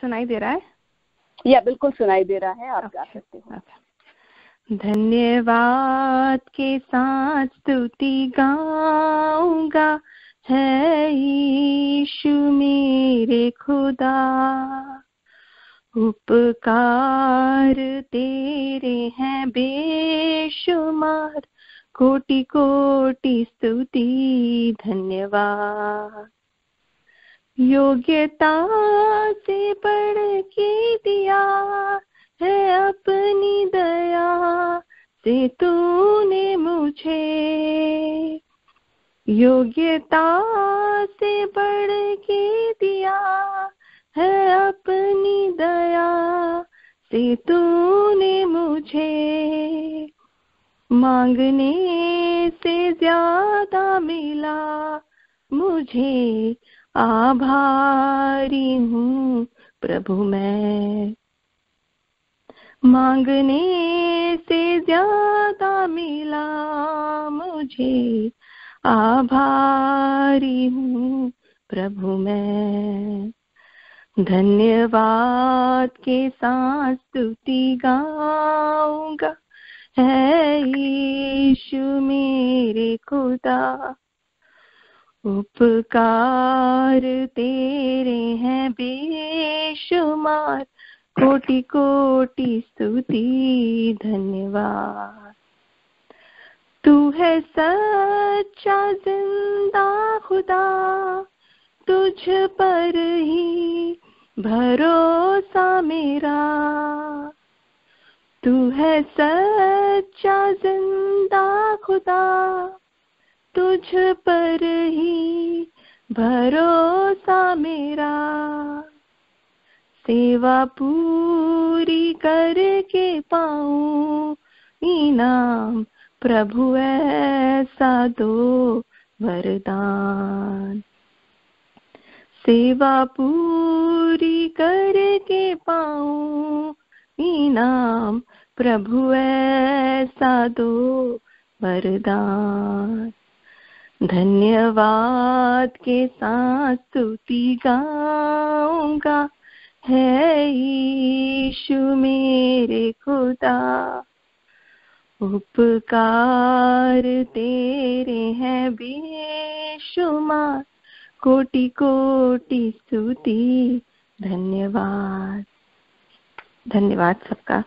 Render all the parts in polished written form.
सुनाई दे रहा है? या बिल्कुल सुनाई दे रहा है, आप गा सकते हो। धन्यवाद के साथ स्तुति गाऊंगा, है यीशु मेरे खुदा। उपकार तेरे हैं बेशुमार, कोटि कोटि स्तुति धन्यवाद। योग्यता से बढ़ के दिया है अपनी दया से तूने मुझे, योग्यता से बढ़ के दिया है अपनी दया से तूने मुझे। मांगने से ज्यादा मिला मुझे, आभारी हूँ प्रभु मैं। मांगने से ज्यादा मिला मुझे, आभारी हूँ प्रभु मैं। धन्यवाद के साथ स्तुति गाऊंगा, है यीशु मेरे खुदा। उपकार तेरे हैं बेशुमार, कोटि कोटि स्तुति धन्यवाद। तू है सच्चा जिंदा खुदा, तुझ पर ही भरोसा मेरा। तू है सच्चा जिंदा खुदा, तुझ पर ही भरोसा मेरा। सेवा पूरी करके पाऊं इनाम, प्रभु ऐसा दो वरदान। सेवा पूरी करके पाऊं इनाम, प्रभु ऐसा दो वरदान। धन्यवाद के साथ स्तुति गाऊंगा, है यीशु मेरे खुदा। उपकार तेरे हैं बेशुमार, कोटि कोटि स्तुति धन्यवाद। धन्यवाद सबका।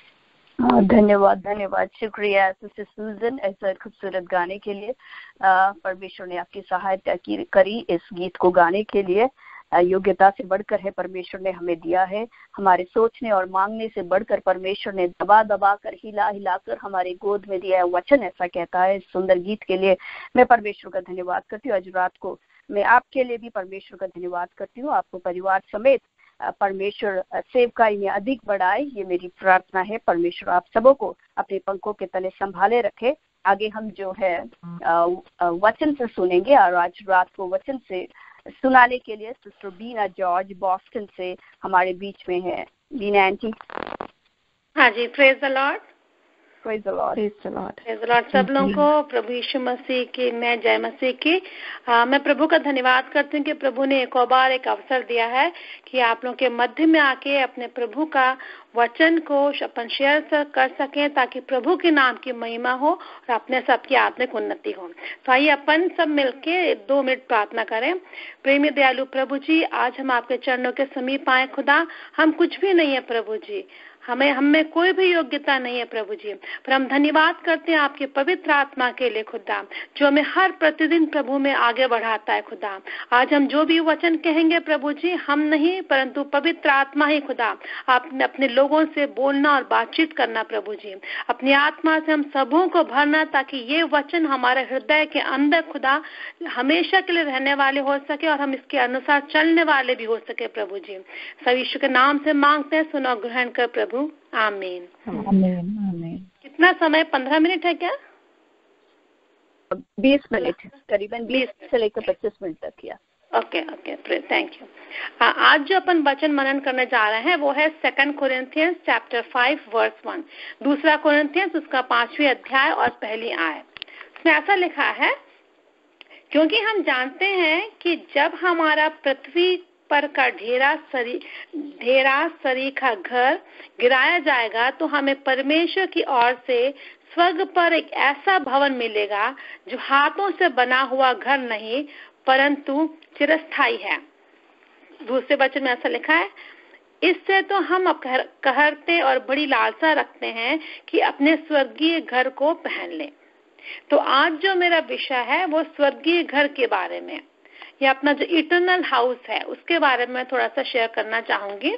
धन्यवाद धन्यवाद, शुक्रिया सिस्टर सूजन ऐसा खूबसूरत गाने के लिए। परमेश्वर ने आपकी सहायता करी इस गीत को गाने के लिए। योग्यता से बढ़कर है परमेश्वर ने हमें दिया है, हमारे सोचने और मांगने से बढ़कर परमेश्वर ने दबा दबा कर हिला हिला कर हमारे गोद में दिया है वचन, ऐसा कहता है। इस सुंदर गीत के लिए मैं परमेश्वर का धन्यवाद करती हूँ। आज रात को मैं आपके लिए भी परमेश्वर का धन्यवाद करती हूँ। आपको परिवार समेत परमेश्वर सेवकाई में अधिक बढ़ाए, ये मेरी प्रार्थना है। परमेश्वर आप सबों को अपने पंखों के तले संभाले रखे। आगे हम जो है वचन से सुनेंगे, और आज रात को वचन से सुनाने के लिए सिस्टर बीना जॉर्ज बॉस्टन से हमारे बीच में है। बीना आंटी। हाँ जी, praise the lord. Praise the lord. Praise the lord. Praise the lord सब लोगों को प्रभु यीशु मसीह की मैं जय मसीह की। मैं प्रभु का धन्यवाद करती हूँ कि प्रभु ने एक और बार एक अवसर दिया है कि आप लोगों के मध्य में आके अपने प्रभु का वचन को अपन शेयर कर सकें, ताकि प्रभु के नाम की महिमा हो और अपने सबकी आत्मिक उन्नति हो। तो आइए अपन सब मिलके 2 मिनट प्रार्थना करें। प्रेमी दयालु प्रभु जी, आज हम आपके चरणों के समीप आए खुदा। हम कुछ भी नहीं है प्रभु जी, हमें कोई भी योग्यता नहीं है प्रभु जी, पर हम धन्यवाद करते हैं आपके पवित्र आत्मा के लिए खुदा, जो हमें हर प्रतिदिन प्रभु में आगे बढ़ाता है खुदा। आज हम जो भी वचन कहेंगे प्रभु जी, हम नहीं परंतु पवित्र आत्मा ही खुदा आपने अपने लोगों से बोलना और बातचीत करना प्रभु जी। अपनी आत्मा से हम सबों को भरना, ताकि ये वचन हमारे हृदय के अंदर खुदा हमेशा के लिए रहने वाले हो सके और हम इसके अनुसार चलने वाले भी हो सके प्रभु जी। सब यीशु के नाम से मांगते हैं, सुनो ग्रहण कर प्रभु। आमीन। आमीन आमीन। कितना समय? 15 मिनट है क्या? 20 मिनट, करीबन 20 से लेकर 25 मिनट तक किया। Okay okay, thank you. आज जो अपन वचन मनन करने जा रहे हैं वो है 2 कोरिन्थियंस चैप्टर 5 वर्स 1। 2 कोरिन्थियंस उसका 5वां अध्याय और पहली आयत। इसमें ऐसा लिखा है, क्योंकि हम जानते हैं कि जब हमारा पृथ्वी पर का ढेरा सरीखा घर गिराया जाएगा तो हमें परमेश्वर की ओर से स्वर्ग पर एक ऐसा भवन मिलेगा जो हाथों से बना हुआ घर नहीं परंतु चिरस्थायी है। दूसरे वचन में ऐसा लिखा है, इससे तो हम कहरते और बड़ी लालसा रखते हैं कि अपने स्वर्गीय घर को पहन लें। तो आज जो मेरा विषय है वो स्वर्गीय घर के बारे में, या अपना जो इटर्नल हाउस है उसके बारे में थोड़ा सा शेयर करना चाहूंगी।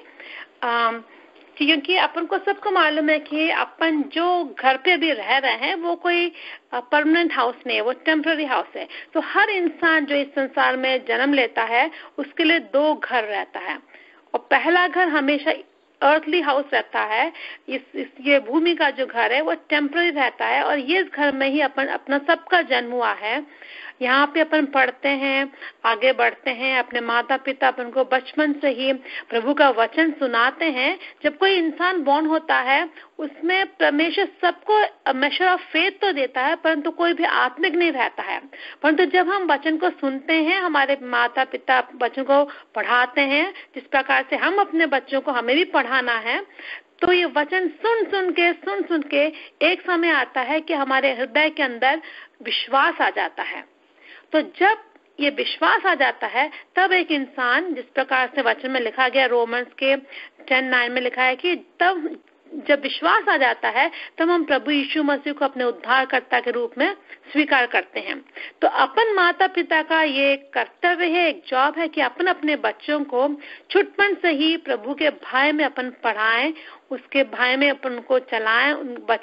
क्योंकि अपन को सबको मालूम है कि अपन जो घर पे भी रह रहे हैं वो कोई परमानेंट हाउस नहीं है, वो टेम्पररी हाउस है। तो हर इंसान जो इस संसार में जन्म लेता है उसके लिए दो घर रहता है, और पहला घर हमेशा अर्थली हाउस रहता है। ये भूमि का जो घर है वो टेम्पररी रहता है, और ये घर में ही अपना सबका जन्म हुआ है। यहाँ पे अपन पढ़ते हैं, आगे बढ़ते हैं, अपने माता पिता अपन को बचपन से ही प्रभु का वचन सुनाते हैं। जब कोई इंसान बॉर्न होता है उसमें परमेश्वर सबको मेजर ऑफ फेथ तो देता है, परंतु कोई भी आत्मिक नहीं रहता है। परंतु जब हम वचन को सुनते हैं, हमारे माता पिता वचन को पढ़ाते हैं, जिस प्रकार से हम अपने बच्चों को हमें भी पढ़ाना है, तो ये वचन सुन सुन के एक समय आता है कि हमारे हृदय के अंदर विश्वास आ जाता है। तो जब ये विश्वास आ जाता है तब एक इंसान, जिस प्रकार से वचन में लिखा गया रोमन्स के 10:9 में लिखा है कि तब जब विश्वास आ जाता है तब हम प्रभु यीशु मसीह को अपने उद्धारकर्ता के रूप में स्वीकार करते हैं। तो अपन माता पिता का ये कर्तव्य है, एक जॉब है कि अपन अपने बच्चों को छुटपन से ही प्रभु के भय में अपन पढ़ाएं, उसके भय में अपन को चलाएं,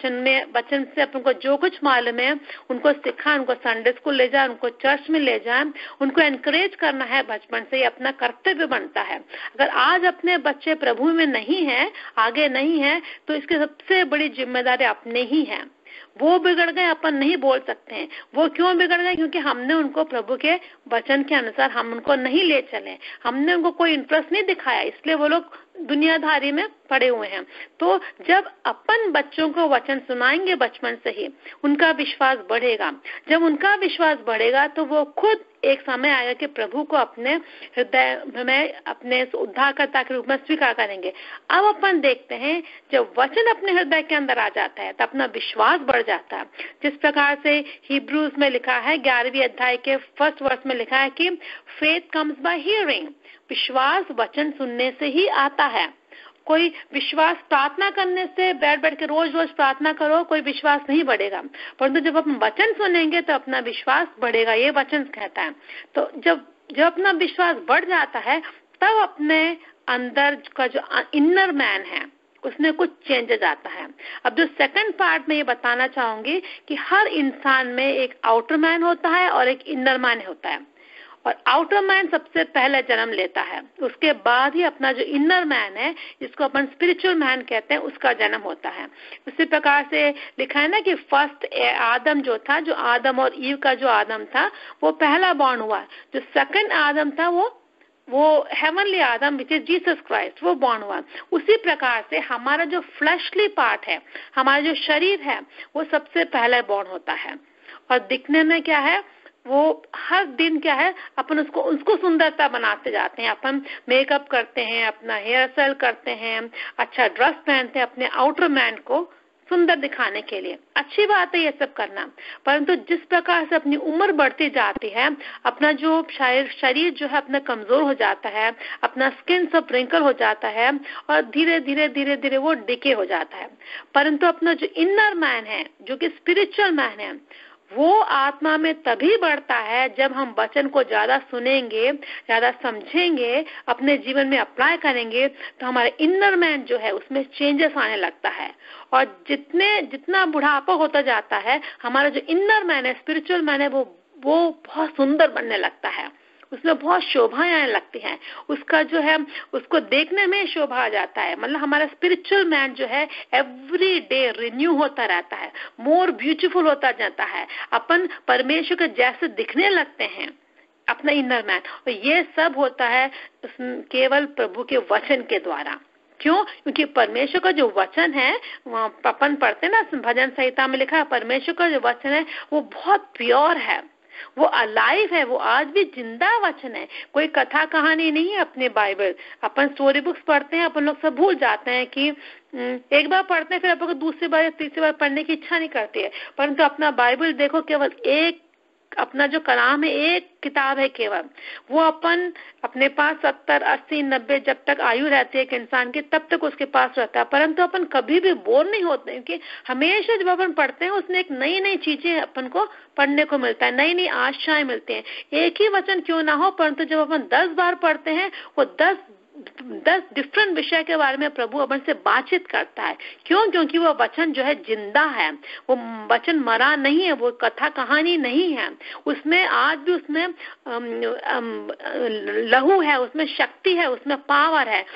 वचन से अपन को जो कुछ मालूम है उनको सिखाएं, उनको संडे स्कूल ले जाए, उनको चर्च में ले जाएं, उनको एनकरेज करना है बचपन से, ये अपना कर्तव्य बनता है। अगर आज अपने बच्चे प्रभु में नहीं है, आगे नहीं है, तो इसकी सबसे बड़ी जिम्मेदारी अपने ही है। वो बिगड़ गए, अपन नहीं बोल सकते हैं। वो क्यों बिगड़ गए? क्योंकि हमने उनको प्रभु के वचन के अनुसार हम उनको नहीं ले चले, हमने उनको कोई इंटरेस्ट नहीं दिखाया, इसलिए वो लोग दुनियादारी में पड़े हुए हैं। तो जब अपन बच्चों को वचन सुनाएंगे बचपन से ही, उनका विश्वास बढ़ेगा। जब उनका विश्वास बढ़ेगा तो वो खुद एक समय आएगा कि प्रभु को अपने हृदय में अपने उद्धारकर्ता के रूप में स्वीकार करेंगे। अब अपन देखते हैं जब वचन अपने हृदय के अंदर आ जाता है तो अपना विश्वास बढ़ जाता है। जिस प्रकार से हिब्रूज में लिखा है 11वीं अध्याय के 1 वर्ष में लिखा है कि फेथ कम्स बाय हियरिंग, विश्वास वचन सुनने से ही आता है। कोई विश्वास प्रार्थना करने से बैठ के रोज प्रार्थना करो, कोई विश्वास नहीं बढ़ेगा। परंतु जब हम वचन सुनेंगे तो अपना विश्वास बढ़ेगा, ये वचन कहता है। तो जब अपना विश्वास बढ़ जाता है तब अपने अंदर का जो इनर मैन है उसमें कुछ चेंजेस आता है। अब जो सेकंड पार्ट में ये बताना चाहूंगी कि हर इंसान में एक आउटर मैन होता है और एक इनर मैन होता है, और आउटर मैन सबसे पहले जन्म लेता है, उसके बाद ही अपना जो इनर मैन है, जिसको अपन स्पिरिचुअल मैन कहते हैं, उसका जन्म होता है। उसी प्रकार से लिखा है ना कि फर्स्ट आदम जो था, जो आदम और ईव का जो आदम था वो पहला बॉर्न हुआ। जो सेकंड आदम था वो heavenly Adam which is Jesus Christ, वो बॉर्न हुआ। उसी प्रकार से हमारा जो फ्लैशली पार्ट है, हमारा जो शरीर है, वो सबसे पहले बॉर्न होता है। और दिखने में क्या है, वो हर दिन क्या है, अपन उसको सुंदरता बनाते जाते हैं। अपन मेकअप करते हैं, अपना हेयर स्टाइल करते हैं, अच्छा ड्रेस पहनते हैं अपने आउटर मैन को सुंदर दिखाने के लिए। अच्छी बात है ये सब करना, परंतु जिस प्रकार से अपनी उम्र बढ़ती जाती है, अपना जो शरीर जो है अपना कमजोर हो जाता है, अपना स्किन सब रिंकल हो जाता है और धीरे धीरे वो डिके हो जाता है। परंतु अपना जो इनर मैन है, जो कि स्पिरिचुअल मैन है, वो आत्मा में तभी बढ़ता है जब हम वचन को ज्यादा सुनेंगे, ज्यादा समझेंगे, अपने जीवन में अप्लाई करेंगे, तो हमारे इनर मैन जो है उसमें चेंजेस आने लगता है। और जितना बुढ़ापा होता जाता है, हमारा जो इनर मैन है, स्पिरिचुअल मैन है, वो बहुत सुंदर बनने लगता है, उसमें बहुत शोभाएं आने लगती हैं। उसका जो है उसको देखने में शोभा आ जाता है। मतलब हमारा स्पिरिचुअल मैन जो है एवरी डे रिन्यू होता रहता है, मोर ब्यूटीफुल होता जाता है। अपन परमेश्वर के जैसे दिखने लगते हैं, अपना इनर मैन। और ये सब होता है केवल प्रभु के वचन के द्वारा। क्यों? क्योंकि परमेश्वर का जो वचन है, अपन पढ़ते ना भजन संहिता में लिखा है, परमेश्वर का जो वचन है वो बहुत प्योर है। वो अलाइव है, वो आज भी जिंदा वचन है। कोई कथा कहानी नहीं है अपने बाइबल। अपन स्टोरी बुक्स पढ़ते हैं, अपन लोग सब भूल जाते हैं कि एक बार पढ़ते हैं, फिर अपन को दूसरी बार या तीसरी बार पढ़ने की इच्छा नहीं करती है। परंतु अपना बाइबल देखो, केवल एक अपना जो कलाम है, एक किताब है केवल। वो अपन अपने पास 70, 80, 90 जब तक आयु रहती है एक इंसान की, तब तक उसके पास रहता है। परंतु अपन कभी भी बोर नहीं होते, क्योंकि हमेशा जब अपन पढ़ते हैं उसमें एक नई नई चीजें अपन को पढ़ने को मिलता है, नई नई आशाएं मिलती हैं। एक ही वचन क्यों ना हो, परंतु जब अपन 10 बार पढ़ते हैं, वो 10 डिफरेंट विषय के बारे में प्रभु अपन से बातचीत करता है। क्यों? क्योंकि वो वचन जो है जिंदा है, वो वचन मरा नहीं है, वो कथा कहानी नहीं है। उसमें आज भी उसमें लहू है, उसमें शक्ति है, उसमें पावर है।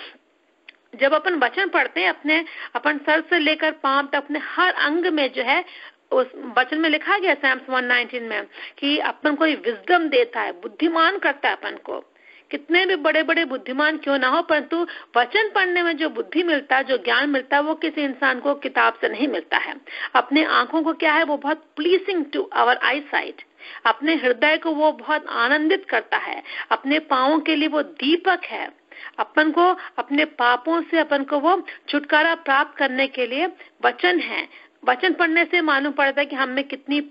जब अपन वचन पढ़ते हैं, अपन सर से लेकर पांव तक अपने हर अंग में जो है, उस वचन में लिखा गया Psalms 119 में कि अपन को विजडम देता है, बुद्धिमान करता है अपन को। कितने भी बड़े बड़े बुद्धिमान क्यों ना हो, परंतु वचन पढ़ने में जो बुद्धि मिलता है, जो ज्ञान मिलता है, वो किसी इंसान को किताब से नहीं मिलता है। अपने आंखों को क्या है, वो बहुत pleasing to our eyesight, अपने हृदय को वो बहुत आनंदित करता है, अपने पांवों के लिए वो दीपक है, अपन को अपने पापों से अपन को वो छुटकारा प्राप्त करने के लिए वचन है। वचन पढ़ने से मालूम पड़ता है कि हम में कितनी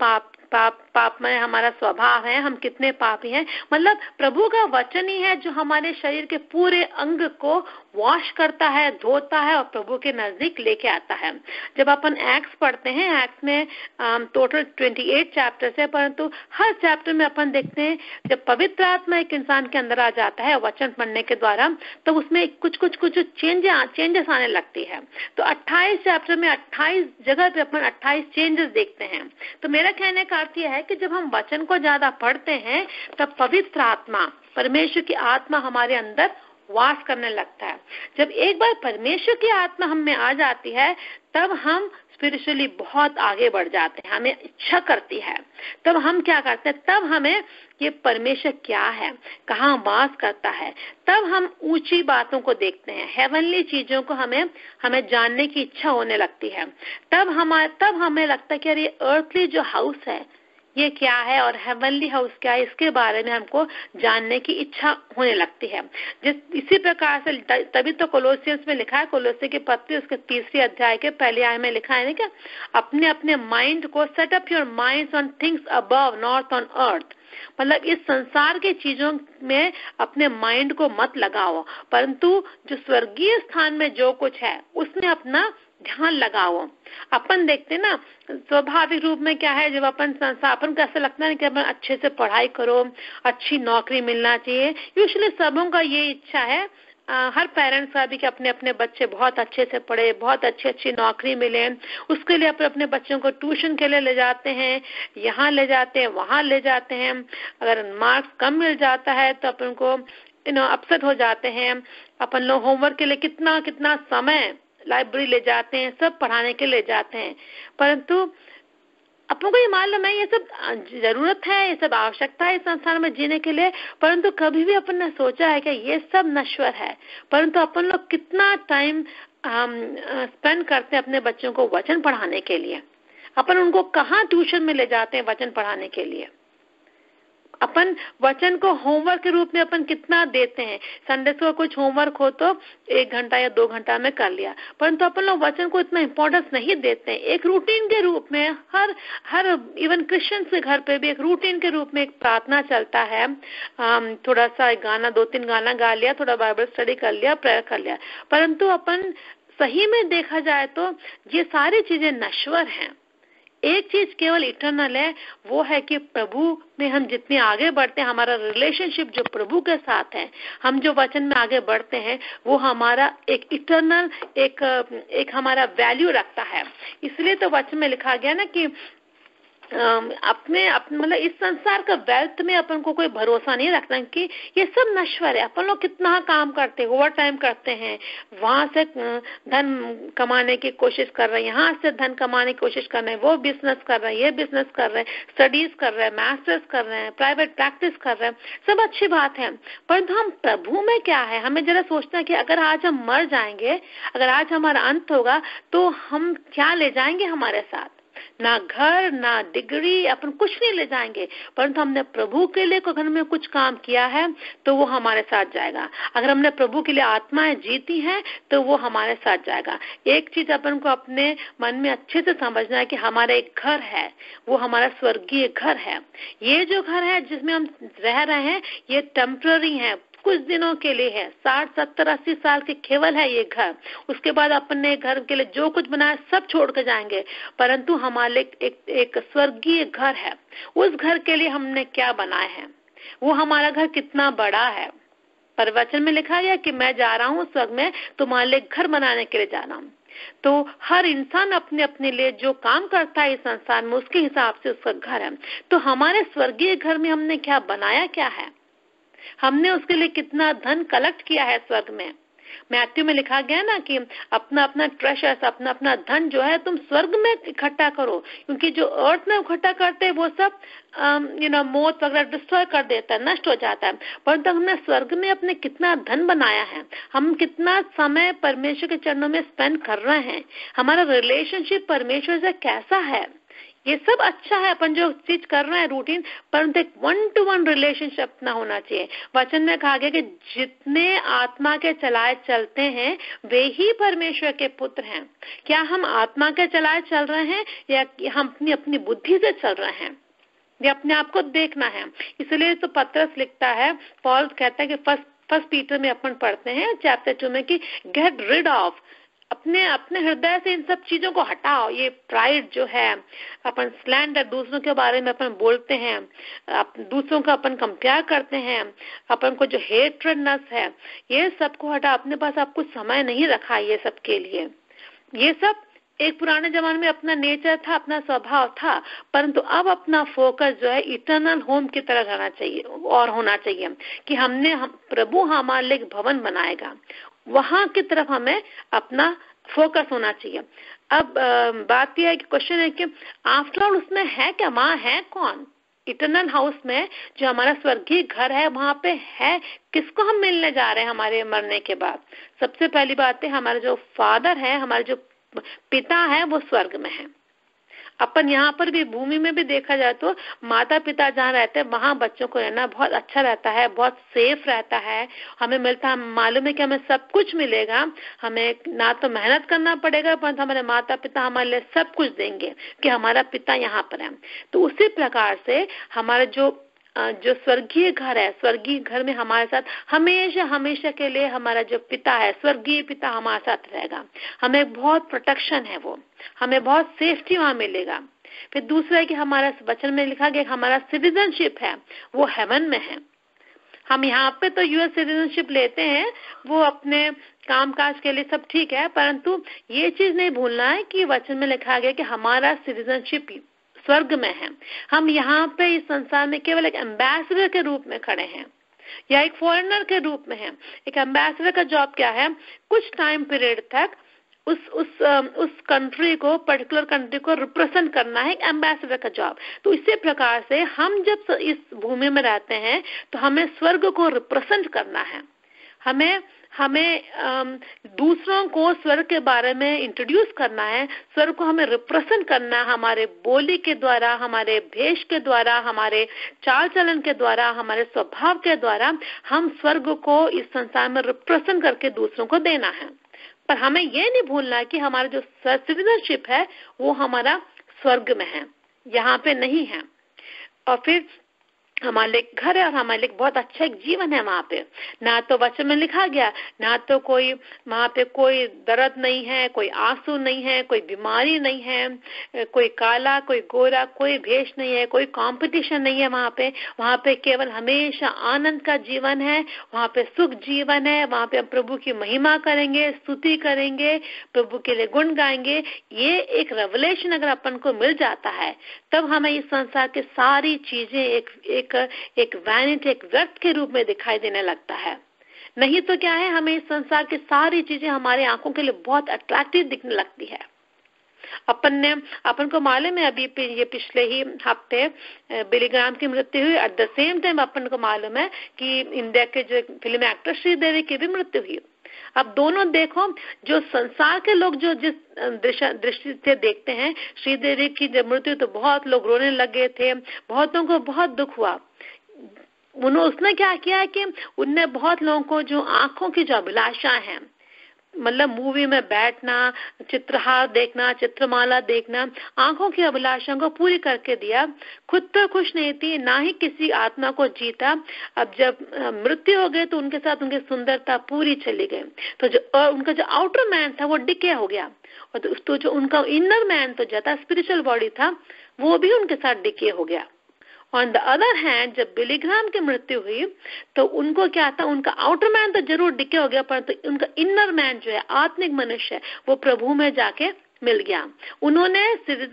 पाप में हमारा स्वभाव है, हम कितने पापी हैं। मतलब प्रभु का वचन ही है जो हमारे शरीर के पूरे अंग को वॉश करता है, धोता है और प्रभु के नजदीक लेके आता है। जब अपन एक्ट्स पढ़ते हैं, एक्ट्स में टोटल 28 चैप्टर्स है, परंतु हर चैप्टर में अपन देखते हैं जब पवित्र आत्मा एक इंसान के अंदर आ जाता है वचन पढ़ने के द्वारा, तो उसमें कुछ चेंजेस आने लगती है। तो 28 चैप्टर में 28 जगह पे अपन 28 चेंजेस देखते हैं। तो मेरा कहने का अर्थ यह है कि जब हम वचन को ज्यादा पढ़ते हैं, तब पवित्र आत्मा, परमेश्वर की आत्मा हमारे अंदर वास करने लगता है। जब एक बार परमेश्वर की आत्मा हम में आ जाती है, तब हम स्पिरिचुअली बहुत आगे बढ़ जाते हैं, हमें इच्छा करती है। तब हम क्या करते हैं, तब हमें ये परमेश्वर क्या है, कहाँ वास करता है, तब हम ऊंची बातों को देखते हैं, हेवनली चीजों को हमें जानने की इच्छा होने लगती है। तब हमें लगता है कि अरे अर्थली जो हाउस है ये क्या है और हेवनली हाउस क्या है, इसके बारे में हमको जानने की इच्छा होने लगती है। इसी प्रकार से तभी तो कोलोसियंस में लिखा है, कोलोसी की पत्री उसके 3 अध्याय के पहले आय में लिखा है ना, क्या अपने अपने माइंड को set up your minds on things above not on earth. मतलब इस संसार के चीजों में अपने माइंड को मत लगाओ, परंतु जो स्वर्गीय स्थान में जो कुछ है उसमें अपना ध्यान लगाओ। अपन देखते ना स्वाभाविक रूप में क्या है, जब अपन संस्थापन को ऐसा लगता है कि अपन अच्छे से पढ़ाई करो, अच्छी नौकरी मिलना चाहिए। यूजुअली सबों का ये इच्छा है, हर पेरेंट्स का भी, कि अपने अपने बच्चे बहुत अच्छे से पढ़े, बहुत अच्छी नौकरी मिले। उसके लिए अपने बच्चों को ट्यूशन के लिए ले जाते हैं, यहाँ ले जाते हैं, वहाँ ले जाते हैं। अगर मार्क्स कम मिल जाता है तो अपन को अपसेट हो जाते हैं। अपन लोग होमवर्क के लिए कितना समय लाइब्रेरी ले जाते हैं, सब पढ़ाने के लिए जाते हैं। परंतु अपन को ये मालूम है ये सब जरूरत है, ये सब आवश्यकता है इस संसार में जीने के लिए, परंतु कभी भी अपन ने सोचा है कि ये सब नश्वर है। परंतु अपन लोग कितना टाइम स्पेंड करते हैं अपने बच्चों को वचन पढ़ाने के लिए। अपन उनको कहाँ ट्यूशन में ले जाते हैं वचन पढ़ाने के लिए। अपन वचन को होमवर्क के रूप में अपन कितना देते हैं। संडे को कुछ होमवर्क हो तो 1 घंटा या 2 घंटा में कर लिया, परंतु अपन लोग वचन को इतना इम्पोर्टेंस नहीं देते हैं। एक रूटीन के रूप में हर इवन क्रिश्चियंस के घर पे भी एक रूटीन के रूप में एक प्रार्थना चलता है। थोड़ा सा गाना 2-3 गाना गा लिया, थोड़ा बाइबल स्टडी कर लिया, प्रेयर कर लिया, परंतु अपन सही में देखा जाए तो ये सारी चीजें नश्वर हैं। एक चीज केवल इटर्नल है, वो है कि प्रभु में हम जितने आगे बढ़ते हैं, हमारा रिलेशनशिप जो प्रभु के साथ है, हम जो वचन में आगे बढ़ते हैं, वो हमारा एक इटर्नल एक हमारा वैल्यू रखता है। इसलिए तो वचन में लिखा गया ना कि मतलब इस संसार का वेल्थ में अपन को कोई भरोसा नहीं रखना कि ये सब नश्वर है। अपन लोग कितना काम करते हैं, ओवर टाइम करते हैं, वहां से धन कमाने की कोशिश कर रहे हैं, यहाँ से धन कमाने की कोशिश कर रहे हैं, वो बिजनेस कर रहे हैं, ये बिजनेस कर रहे हैं, स्टडीज कर रहे हैं, मास्टर्स कर रहे हैं, प्राइवेट प्रैक्टिस कर रहे हैं, सब अच्छी बात है। परंतु हम प्रभु में क्या है, हमें जरा सोचना है कि अगर आज हम मर जाएंगे, अगर आज हमारा अंत होगा, तो हम क्या ले जाएंगे हमारे साथ। ना घर ना डिग्री, अपन कुछ नहीं ले जाएंगे, परंतु हमने प्रभु के लिए अगर में कुछ काम किया है तो वो हमारे साथ जाएगा। अगर हमने प्रभु के लिए आत्माएं जीती हैं तो वो हमारे साथ जाएगा। एक चीज अपन को अपने मन में अच्छे से समझना है कि हमारा एक घर है, वो हमारा स्वर्गीय घर है। ये जो घर है जिसमें हम रह रहे हैं ये टेम्पररी है, कुछ दिनों के लिए है, 60, 70, 80 साल के केवल है ये घर। उसके बाद अपने घर के लिए जो कुछ बनाया सब छोड़ कर जाएंगे, परंतु हमारे एक स्वर्गीय घर है। उस घर के लिए हमने क्या बनाया है, वो हमारा घर कितना बड़ा है। परवचन में लिखा गया कि मैं जा रहा हूँ स्वर्ग में तुम्हारे लिए घर बनाने के लिए जा रहा हूँ। तो हर इंसान अपने अपने लिए जो काम करता है इस संसार में उसके हिसाब से उसका घर है। तो हमारे स्वर्गीय घर में हमने क्या बनाया, क्या है, हमने उसके लिए कितना धन कलेक्ट किया है स्वर्ग में। मैथ्यू में लिखा गया ना कि अपना अपना ट्रेजर्स, अपना अपना धन जो है तुम स्वर्ग में इकट्ठा करो, क्योंकि जो अर्थ में इकट्ठा करते हैं वो सब मौत वगैरह डिस्ट्रॉय कर देता है, नष्ट हो जाता है। परंतु हमने स्वर्ग में अपने कितना धन बनाया है, हम कितना समय परमेश्वर के चरणों में स्पेंड कर रहे हैं, हमारा रिलेशनशिप परमेश्वर से कैसा है, ये सब अच्छा है। अपन जो चीज कर रहे हैं रूटीन, परंतु एक 1-to-1 रिलेशनशिप अपना होना चाहिए। वचन में कहा गया कि जितने आत्मा के चलाए चलते हैं वे ही परमेश्वर के पुत्र हैं। क्या हम आत्मा के चलाए चल रहे हैं या हम अपनी बुद्धि से चल रहे हैं, ये अपने आप को देखना है। इसलिए तो पत्रस लिखता है, पॉल कहता है कि फर्स्ट पीटर में अपन पढ़ते हैं चैप्टर 2 में कि गेट रिड ऑफ, अपने हृदय से इन सब चीजों को हटाओ। ये प्राइड जो है, अपन स्लैंडर, दूसरों के बारे में अपन बोलते हैं, दूसरों का अपन कंपेयर करते हैं, अपन को जो हेट्रेडनेस है, ये सब को हटा। अपने पास आप कुछ समय नहीं रखा ये सब के लिए। ये सब एक पुराने जमाने में अपना नेचर था, अपना स्वभाव था, परंतु अब अपना फोकस जो है इटर्नल होम की तरह रहना चाहिए और होना चाहिए कि प्रभु हमारे लिए भवन बनाएगा, वहां की तरफ हमें अपना फोकस होना चाहिए। अब बात यह है कि क्वेश्चन है कि आफ्टर ऑल उसमें है क्या, माँ है कौन? इटर्नल हाउस में जो हमारा स्वर्गीय घर है वहां पे है किसको हम मिलने जा रहे हैं हमारे मरने के बाद? सबसे पहली बात है हमारा जो फादर है, हमारे जो पिता है वो स्वर्ग में है। अपन यहाँ पर भी भूमि में भी देखा जाए तो माता पिता जहाँ रहते हैं वहाँ बच्चों को रहना बहुत अच्छा रहता है, बहुत सेफ रहता है। हमें मिलता है, मालूम है कि हमें सब कुछ मिलेगा, हमें ना तो मेहनत करना पड़ेगा, परंतु हमारे माता पिता हमारे लिए सब कुछ देंगे कि हमारा पिता यहाँ पर है। तो उसी प्रकार से हमारा जो स्वर्गीय घर है, स्वर्गीय घर में हमारे साथ हमेशा हमेशा के लिए हमारा जो पिता है, स्वर्गीय पिता हमारे साथ रहेगा। हमें बहुत प्रोटेक्शन है, वो हमें बहुत सेफ्टी वहां मिलेगा। फिर दूसरा है कि हमारा वचन में लिखा गया हमारा सिटीजनशिप है वो हेवन में है। हम यहाँ पे तो यूएस सिटीजनशिप लेते हैं, वो अपने कामकाज के लिए सब ठीक है, परंतु ये चीज नहीं भूलना है कि वचन में लिखा गया कि हमारा सिटीजनशिप स्वर्ग में है। हम यहाँ पे इस संसार में केवल एक एम्बेसडर के रूप में खड़े हैं या एक फॉरेनर के रूप में हैं। एक एम्बेसडर का जॉब क्या है? कुछ टाइम पीरियड तक उस कंट्री को, पर्टिकुलर कंट्री को रिप्रेजेंट करना है, एक एम्बेसडर का जॉब। तो इसी प्रकार से हम जब इस भूमि में रहते हैं तो हमें स्वर्ग को रिप्रेजेंट करना है। हमें दूसरों को स्वर्ग के बारे में इंट्रोड्यूस करना है, स्वर्ग को हमें रिप्रेजेंट करना है, हमारे बोली के द्वारा, हमारे भेष के द्वारा, हमारे चाल चलन के द्वारा, हमारे स्वभाव के द्वारा हम स्वर्ग को इस संसार में रिप्रेजेंट करके दूसरों को देना है। पर हमें ये नहीं भूलना कि हमारा जो सिटीजनशिप है वो हमारा स्वर्ग में है, यहाँ पे नहीं है। और फिर हमारे लिए घर है और हमारे लिए बहुत अच्छा एक जीवन है वहाँ पे। ना तो वचन में लिखा गया, ना तो कोई वहाँ पे कोई दर्द नहीं है, कोई आंसू नहीं है, कोई बीमारी नहीं है, कोई काला कोई गोरा, कोई भेष नहीं है, कोई कंपटीशन नहीं है वहाँ पे केवल हमेशा आनंद का जीवन है, वहाँ पे सुख जीवन है। वहाँ पे हम प्रभु की महिमा करेंगे, स्तुति करेंगे, प्रभु के लिए गुण गाएंगे। ये एक रेवलेशन अगर अपन को मिल जाता है तब हमें इस संसार की सारी चीजें एक वैनिटी, एक व्यर्थ के रूप में दिखाई देने लगता है। नहीं तो क्या है, हमें इस संसार की सारी चीजें हमारे आंखों के लिए बहुत अट्रैक्टिव दिखने लगती है। अपन को मालूम है अभी ये पिछले ही हफ्ते बिली ग्राहम की मृत्यु हुई। एट द सेम टाइम अपन को मालूम है कि इंडिया के जो फिल्म एक्टर श्रीदेवी की भी मृत्यु हुई। अब दोनों देखो, जो संसार के लोग जो जिस दृष्टि से देखते हैं श्रीदेवी की जब मृत्यु, तो बहुत लोग रोने लगे थे, बहुतों को बहुत दुख हुआ। उसने क्या किया कि उनने बहुत लोगों को जो आंखों की जो अभिलाषा है, मतलब मूवी में बैठना, चित्रहार देखना, चित्रमाला देखना, आंखों की अभिलाषा को पूरी करके दिया। खुद तो खुश नहीं थी, ना ही किसी आत्मा को जीता। अब जब मृत्यु हो गई तो उनके साथ उनकी सुंदरता पूरी चली गई। तो जो उनका जो आउटर मैन था वो डिके हो गया, और तो जो उनका इनर मैन तो जाता स्पिरिचुअल बॉडी था वो भी उनके साथ डिके हो गया। ऑन द अदर हैंड जब बिली ग्राहम की मृत्यु हुई तो उनको क्या था, उनका आउटर मैन तो जरूर डिके हो गया, परंतु उनका इनर मैन जो है, आत्मिक मनुष्य है, वो प्रभु में जाके मिल गया। उन्होंने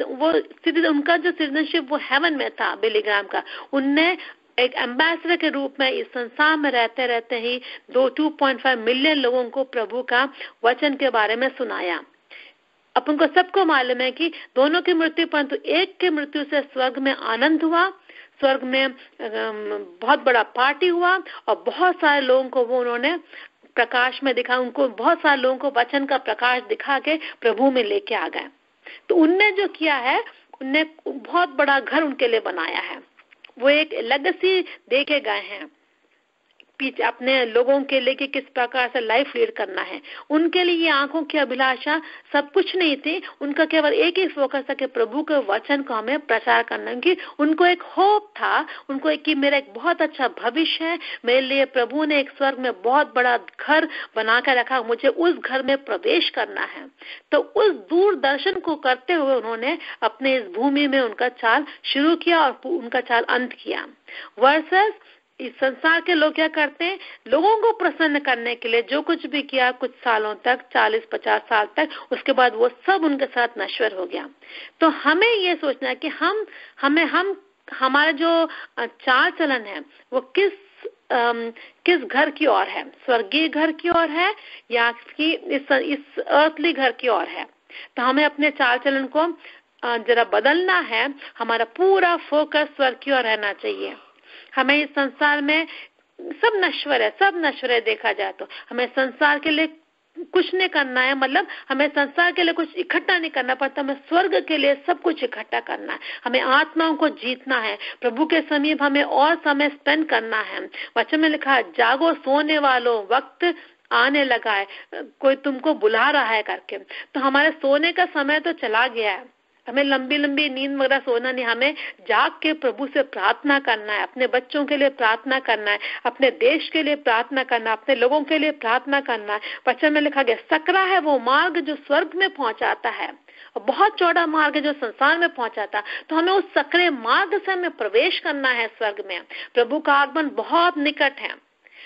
उनका जो सिटीजनशिप वो हेवन में था बिली ग्राहम का। उनने एक एम्बेसडर के रूप में इस संसार में रहते रहते ही 2.5 मिलियन लोगों को प्रभु का वचन के बारे में सुनाया। अपन को सबको मालूम है कि दोनों की मृत्यु, परंतु एक की मृत्यु से स्वर्ग में आनंद हुआ, स्वर्ग में बहुत बड़ा पार्टी हुआ, और बहुत सारे लोगों को वो उन्होंने प्रकाश में दिखा, उनको बहुत सारे लोगों को वचन का प्रकाश दिखा के प्रभु में लेके आ गए। तो उनने जो किया है, उनने बहुत बड़ा घर उनके लिए बनाया है। वो एक लेगेसी देके गए हैं पीछे अपने लोगों के लिए कि किस प्रकार से लाइफ लीड करना है। उनके लिए ये आंखों की अभिलाषा सब कुछ नहीं थी, उनका केवल एक ही फोकस था कि प्रभु के वचन को हमें प्रचार करना। कि उनको एक होप था, उनको एक कि मेरा एक बहुत अच्छा भविष्य है, मेरे लिए प्रभु ने एक स्वर्ग में बहुत बड़ा घर बना कर रखा, मुझे उस घर में प्रवेश करना है। तो उस दूरदर्शन को करते हुए उन्होंने अपने इस भूमि में उनका चाल शुरू किया और उनका चाल अंत किया। वर्सेस इस संसार के लोग क्या करते हैं, लोगों को प्रसन्न करने के लिए जो कुछ भी किया कुछ सालों तक, 40-50 साल तक, उसके बाद वो सब उनके साथ नश्वर हो गया। तो हमें ये सोचना है कि हमारा जो चाल चलन है वो किस घर की ओर है, स्वर्गीय घर की ओर है या कि इस अर्थली घर की ओर है। तो हमें अपने चाल चलन को जरा बदलना है, हमारा पूरा फोकस स्वर्ग की ओर रहना चाहिए। हमें इस संसार में सब नश्वर है देखा जाए तो हमें संसार के लिए कुछ नहीं करना है, मतलब हमें संसार के लिए कुछ इकट्ठा नहीं करना पड़ता, हमें स्वर्ग के लिए सब कुछ इकट्ठा करना है। हमें आत्माओं को जीतना है, प्रभु के समीप हमें और समय स्पेंड करना है। वचन में लिखा है, जागो सोने वालों, वक्त आने लगा है, कोई तुमको बुला रहा है करके। तो हमारे सोने का समय तो चला गया है, हमें लंबी लंबी नींद वगैरह सोना नहीं, हमें जाग के प्रभु से प्रार्थना करना है, अपने बच्चों के लिए प्रार्थना करना है, अपने देश के लिए प्रार्थना करना है, अपने लोगों के लिए प्रार्थना करना है। वचन में लिखा गया, सकरा है वो मार्ग जो स्वर्ग में पहुंचाता है, और बहुत चौड़ा मार्ग है जो संसार में पहुंचाता। तो हमें उस सकरे मार्ग से हमें प्रवेश करना है स्वर्ग में। प्रभु का आगमन बहुत निकट है,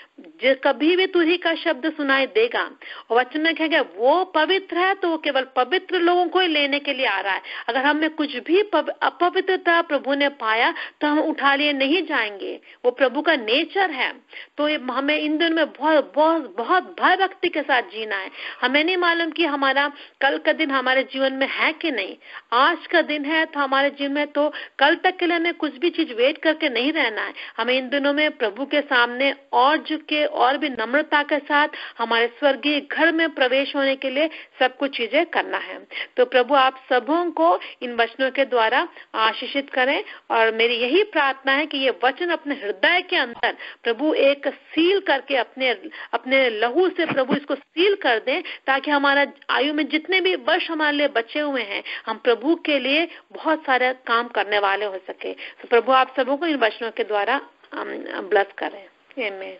जो कभी भी तुरही का शब्द सुनाई देगा। और वचन में क्या गया, वो पवित्र है तो वो केवल पवित्र लोगों को ही लेने के लिए आ रहा है। अगर हमें कुछ भी अपवित्रता प्रभु ने पाया तो हम उठा लिए नहीं जाएंगे, वो प्रभु का नेचर है। तो हमें इन दिनों में बहुत बहुत बहुत भय भक्ति के साथ जीना है। हमें नहीं मालूम कि हमारा कल का दिन हमारे जीवन में है कि नहीं। आज का दिन है तो हमारे जीवन में, तो कल तक के लिए हमें कुछ भी चीज वेट करके नहीं रहना है। हमें इन दिनों में प्रभु के सामने और के और भी नम्रता के साथ हमारे स्वर्गीय घर में प्रवेश होने के लिए सब कुछ चीजें करना है। तो प्रभु आप सबों को इन वचनों के द्वारा आशीषित करें, और मेरी यही प्रार्थना है कि ये वचन अपने हृदय के अंदर प्रभु एक सील करके अपने लहू से प्रभु इसको सील कर दें, ताकि हमारा आयु में जितने भी वर्ष हमारे लिए बचे हुए हैं हम प्रभु के लिए बहुत सारे काम करने वाले हो सके। तो प्रभु आप सबों को इन वचनों के द्वारा ब्लेस करें। आमीन।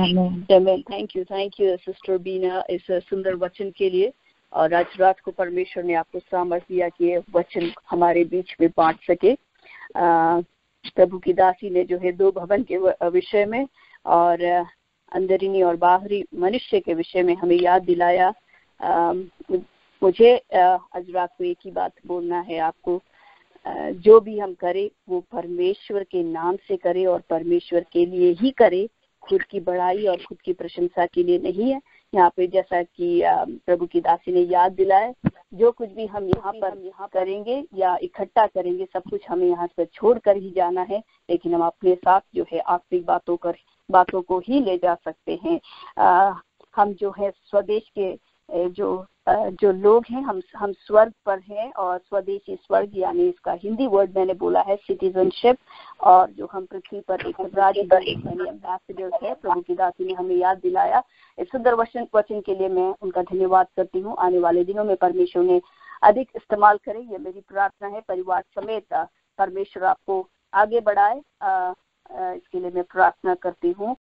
थैंक यू सिस्टर बीना इस सुंदर वचन के लिए। और आज रात को परमेश्वर ने आपको सामर्थ दिया कि ये वचन हमारे बीच में बांट सके। प्रभु की दासी ने जो है 2 भवन के विषय में और अंदरूनी और बाहरी मनुष्य के विषय में हमें याद दिलाया। मुझे आज रात को एक ही बात बोलना है आपको, जो भी हम करें वो परमेश्वर के नाम से करें और परमेश्वर के लिए ही करें, खुद की बड़ाई और खुद की प्रशंसा के लिए नहीं है। यहाँ पे जैसा कि प्रभु की दासी ने याद दिलाया, जो कुछ भी हम यहाँ करेंगे या इकट्ठा करेंगे सब कुछ हमें यहाँ से छोड़ कर ही जाना है, लेकिन हम अपने साथ जो है आत्मिक बातों को ही ले जा सकते हैं। हम जो है स्वदेश के जो लोग हैं, हम स्वर्ग पर हैं, और स्वदेशी स्वर्ग यानी इसका हिंदी वर्ड मैंने बोला है सिटीजनशिप, और जो हम पृथ्वी पर एक राजदूत यानी एम्बेसडर है। प्रभु की दासी ने हमें याद दिलाया। इस सुंदर वचन के लिए मैं उनका धन्यवाद करती हूँ। आने वाले दिनों में परमेश्वर ने अधिक इस्तेमाल करे, ये मेरी प्रार्थना है। परिवार समेत परमेश्वर आपको आगे बढ़ाए, इसके लिए मैं प्रार्थना करती हूँ।